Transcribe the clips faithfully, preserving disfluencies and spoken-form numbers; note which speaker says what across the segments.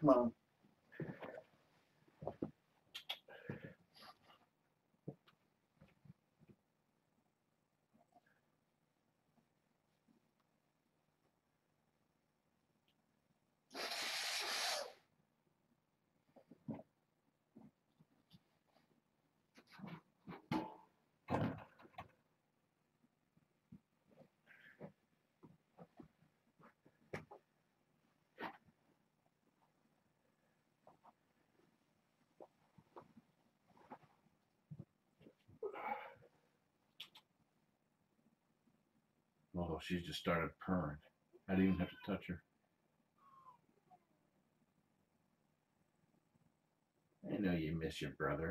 Speaker 1: Come on.
Speaker 2: Oh, she just started purring. I didn't even have to touch her. I know you miss your brother.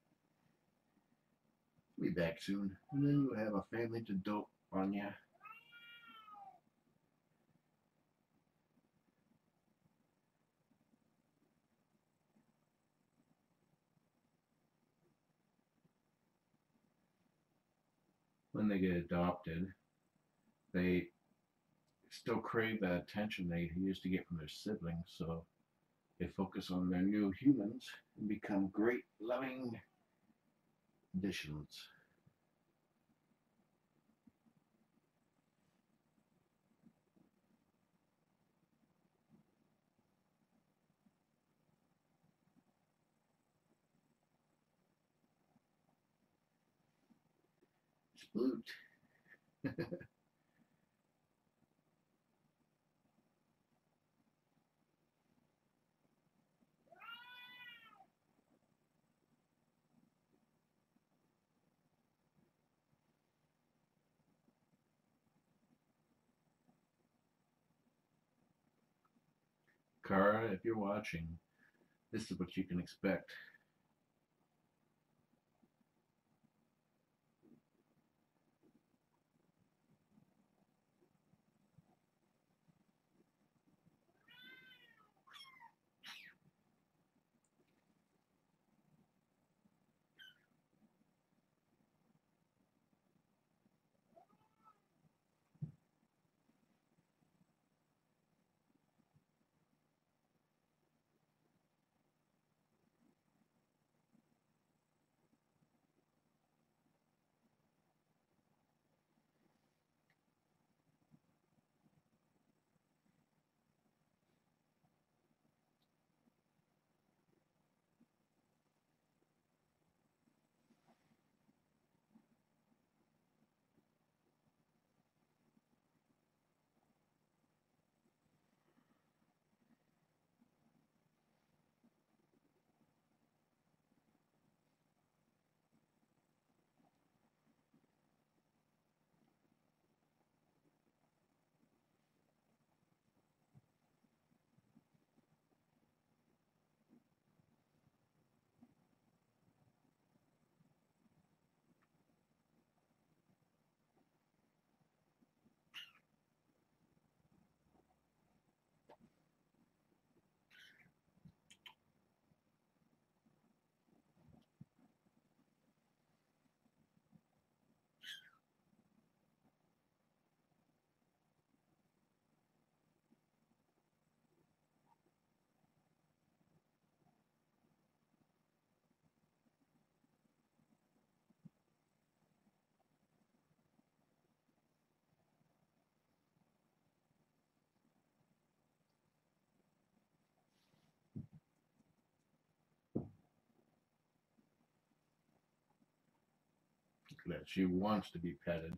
Speaker 2: Be back soon, and then you'll have a family to dote on ya. When they get adopted, they still crave that attention they used to get from their siblings, so they focus on their new humans and become great, loving additions. Spooked. Kara, if you're watching, this is what you can expect. That she wants to be petted.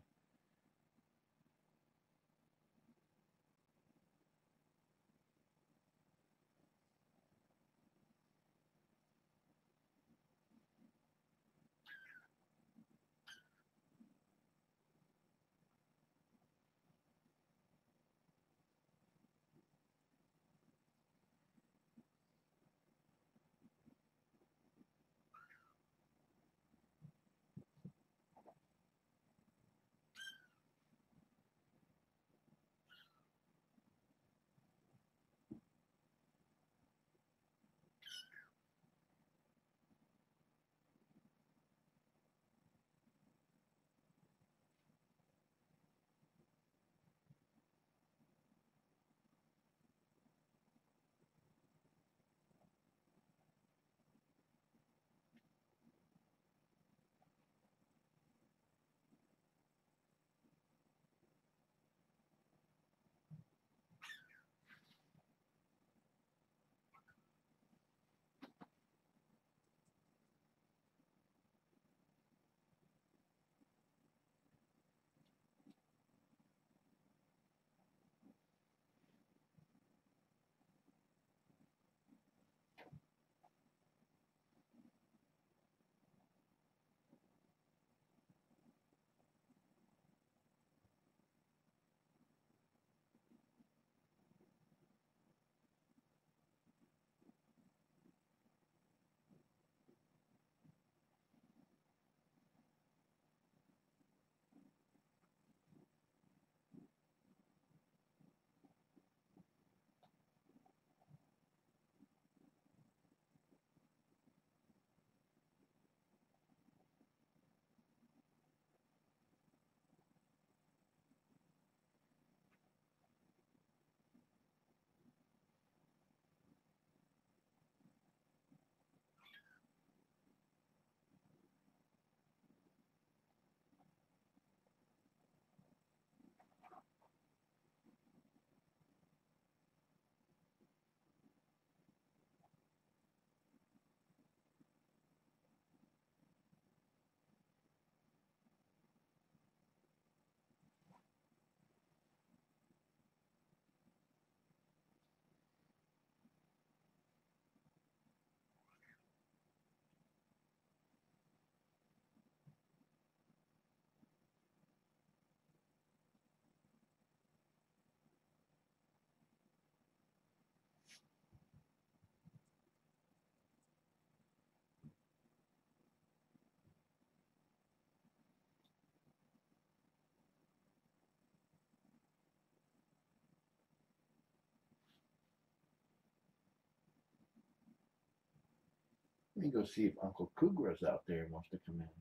Speaker 2: Let me go see if Uncle Kougra's out there and wants to come in.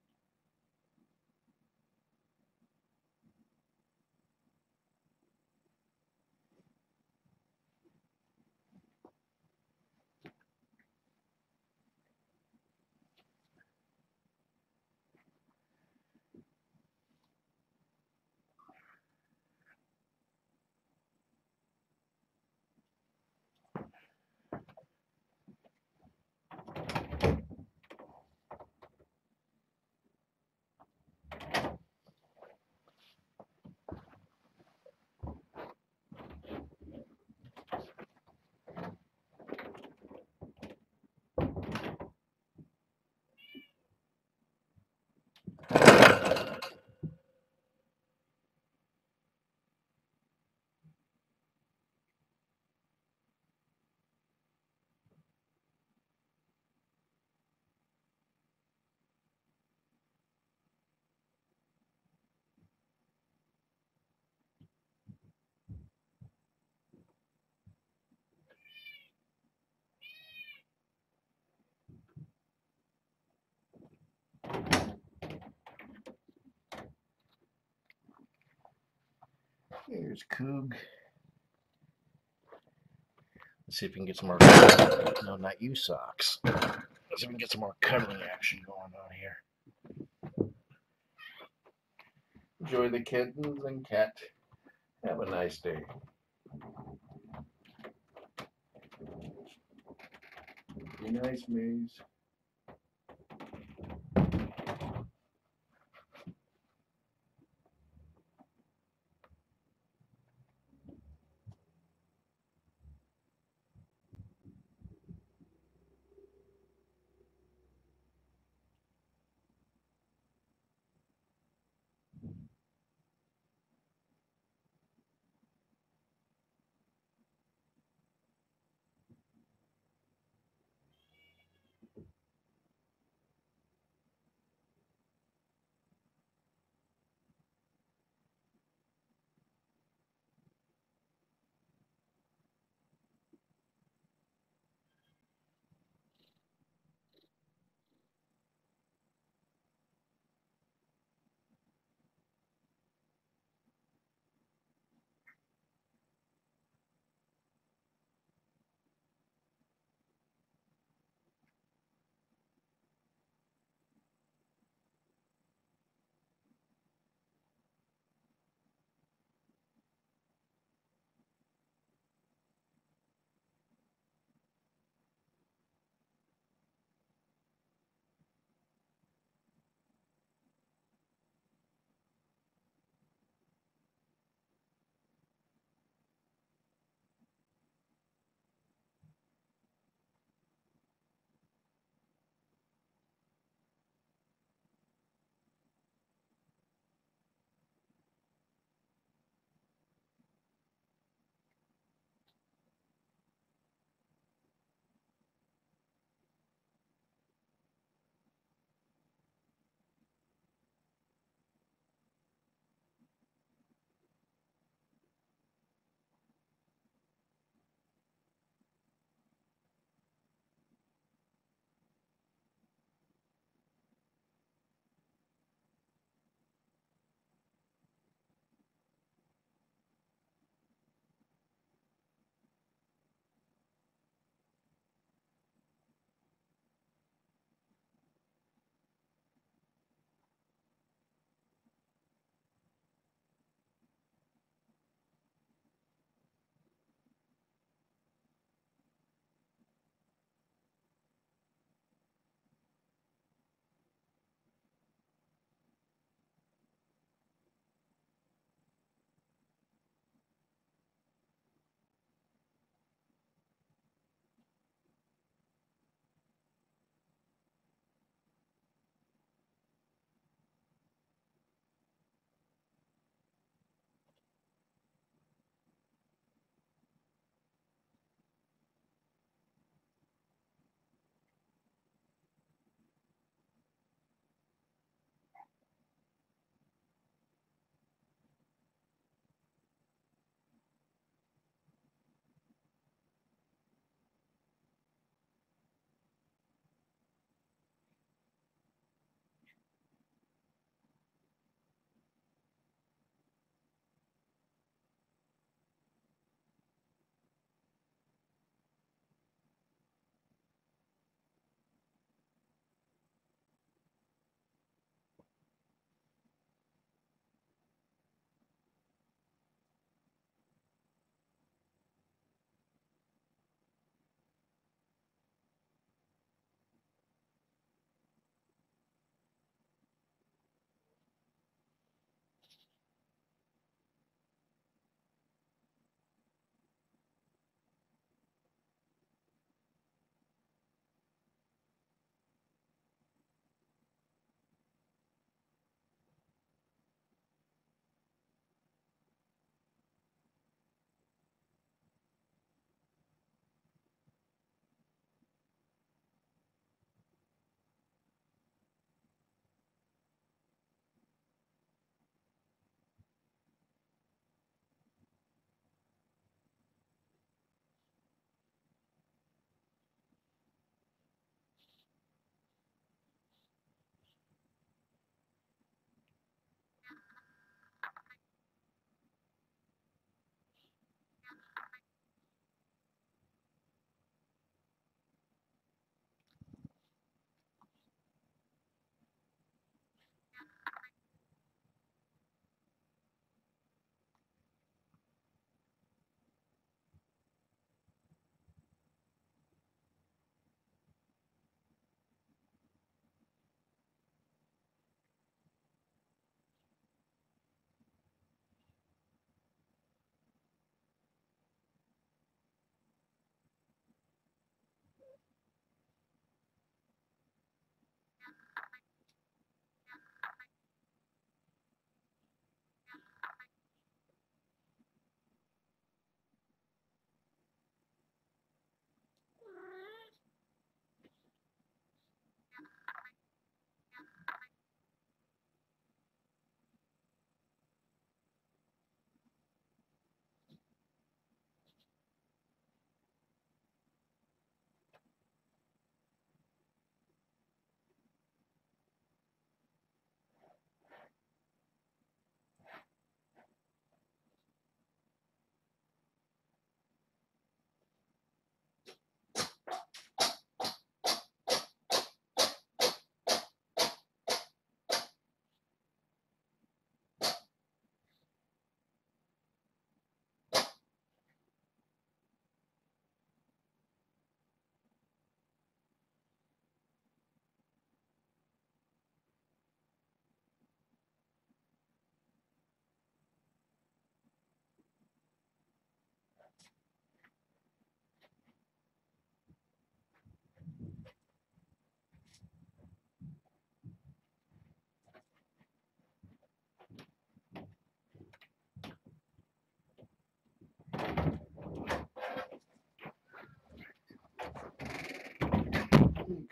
Speaker 2: Here's Koug. Let's see if we can get some more. No, not you, socks. Let's see if we can get some more cuddling action going on here. Enjoy the kittens and cat. Have a nice day. Be nice, Maze.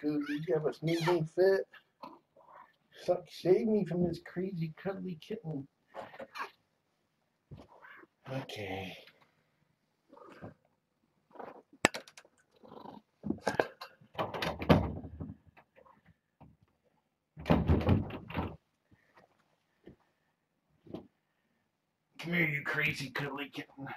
Speaker 2: Cody. You have a sneezing fit. Suck, save me from this crazy cuddly kitten. Okay. Come here, you crazy cuddly kitten.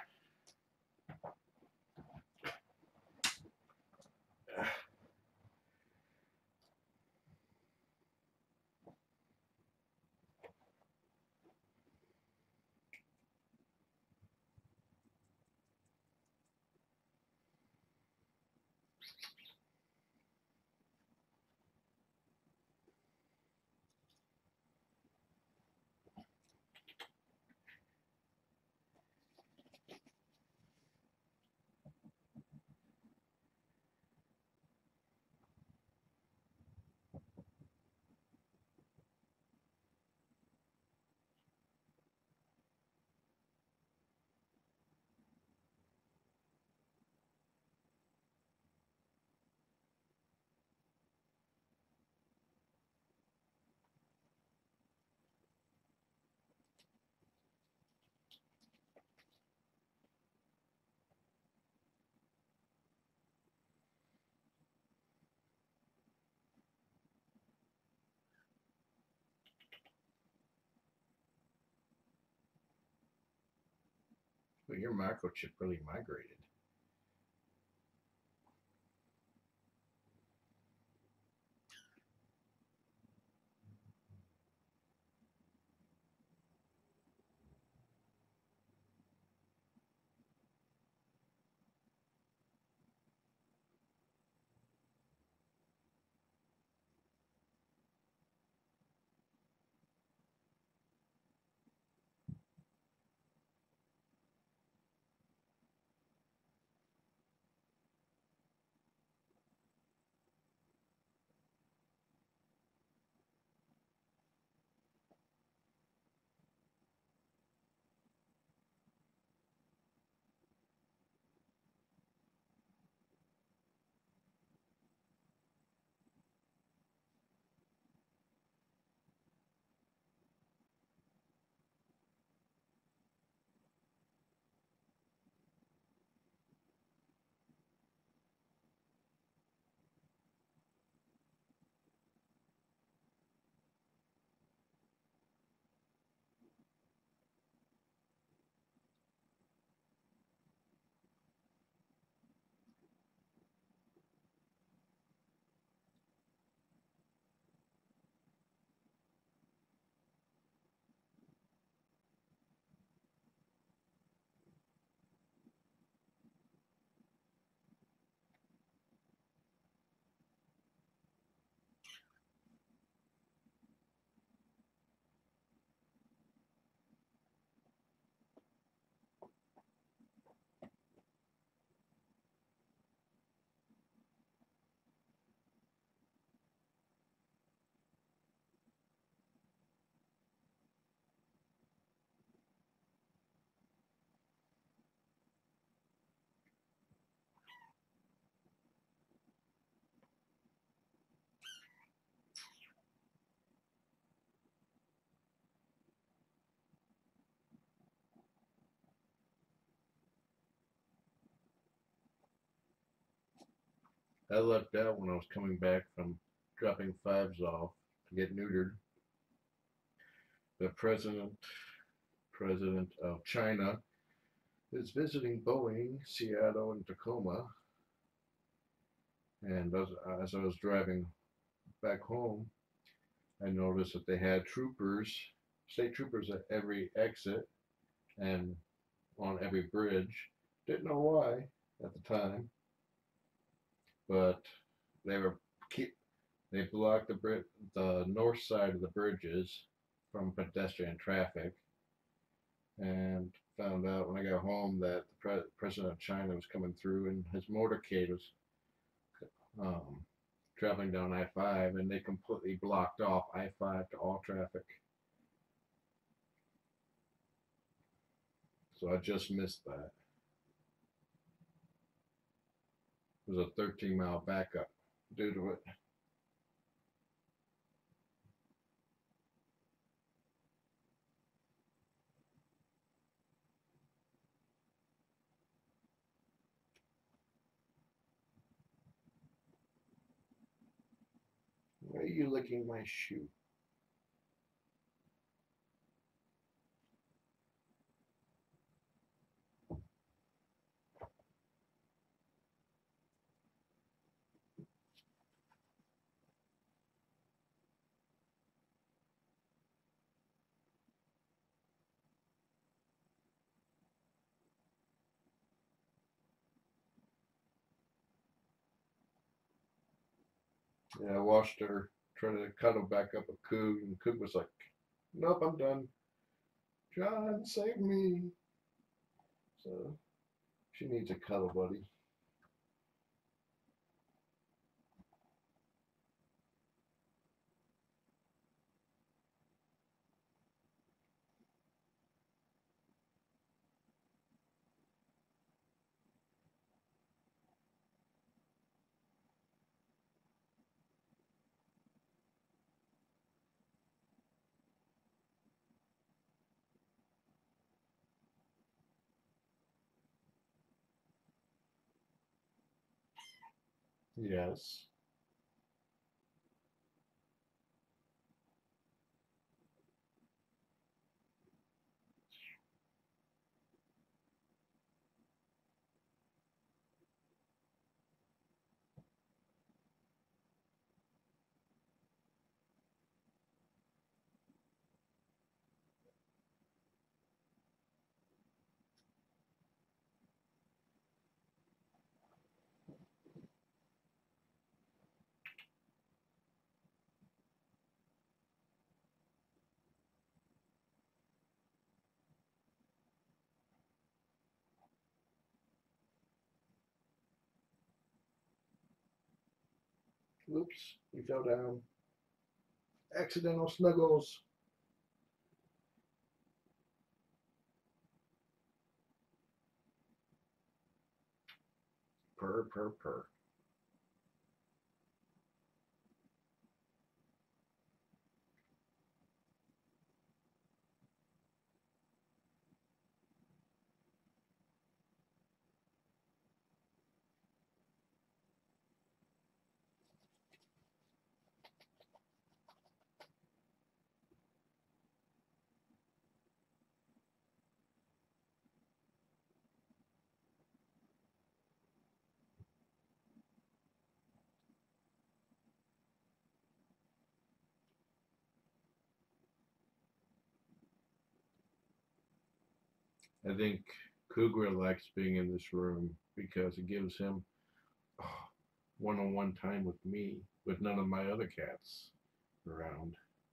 Speaker 2: Well, your microchip really migrated. I lucked out when I was coming back from dropping fives off to get neutered. The president president of China is visiting Boeing, Seattle, and Tacoma. And as, as I was driving back home, I noticed that they had troopers, state troopers at every exit and on every bridge. Didn't know why at the time, but they were keep they blocked the bri- the north side of the bridges from pedestrian traffic, and found out when I got home that the pre- president of China was coming through and his motorcade was um, traveling down I five, and they completely blocked off I five to all traffic. So I just missed that. It was a thirteen mile backup due to it.
Speaker 1: are you licking my shoe? Yeah, I watched her try to cuddle back up a Koug, and Koug was like, nope, I'm done. John, save me. So she needs a cuddle buddy. Yes. Oops, you fell down. Accidental snuggles. Purr, purr, purr. I think Kougra likes being in this room because it gives him oh, one-on-one time with me, with none of my other cats around.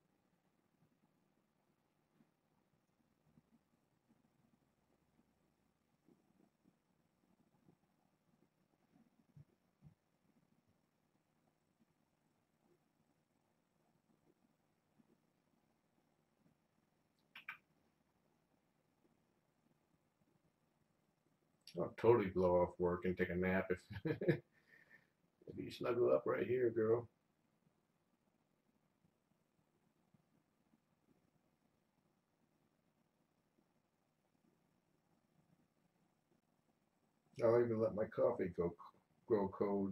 Speaker 1: I'll totally blow off work and take a nap if if you snuggle up right here, girl. I'll even let my coffee go grow cold.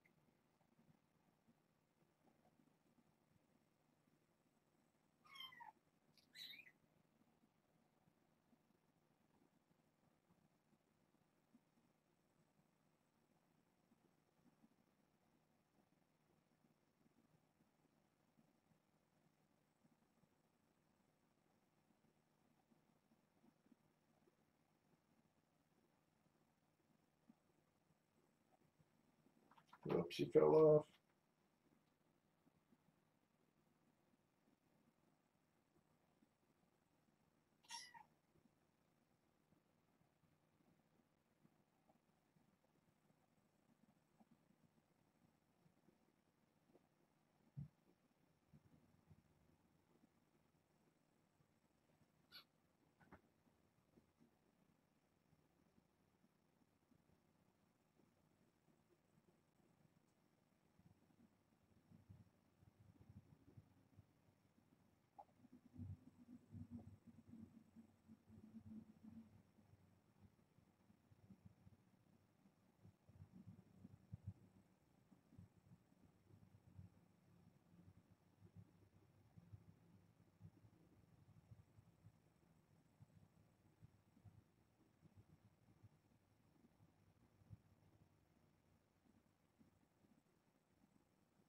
Speaker 1: Oops, she fell off.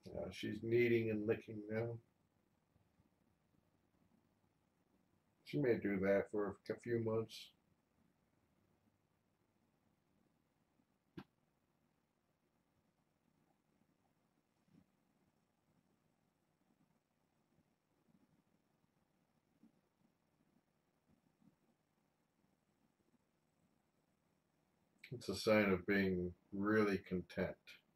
Speaker 1: Uh, she's kneading and licking now. She may do that for a few months. It's a sign of being really content.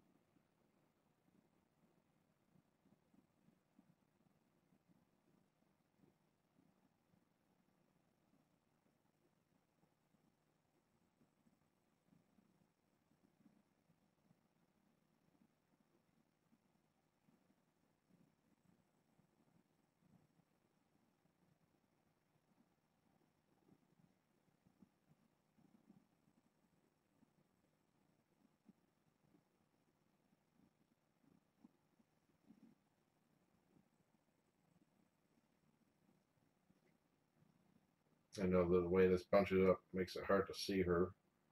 Speaker 1: I know the way this bunches up makes it hard to see her.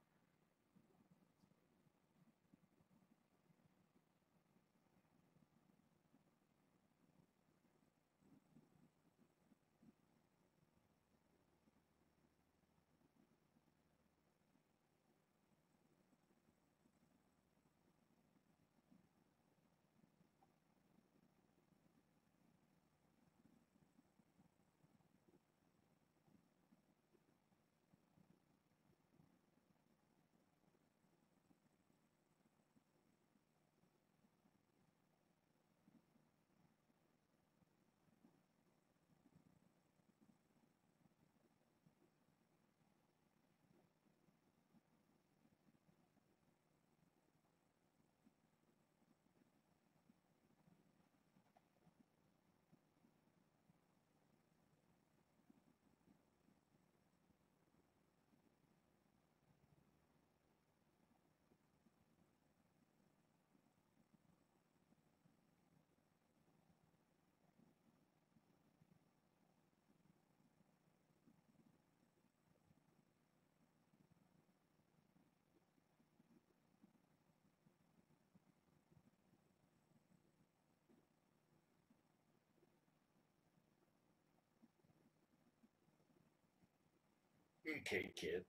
Speaker 1: Okay, kid.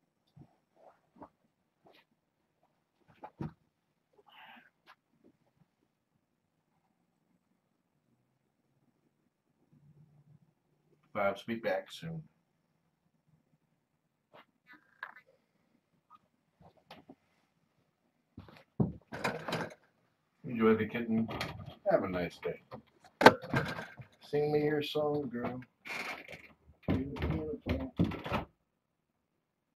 Speaker 2: Bob's be back soon. Enjoy the kitten. Have a nice day. Sing me your song, girl.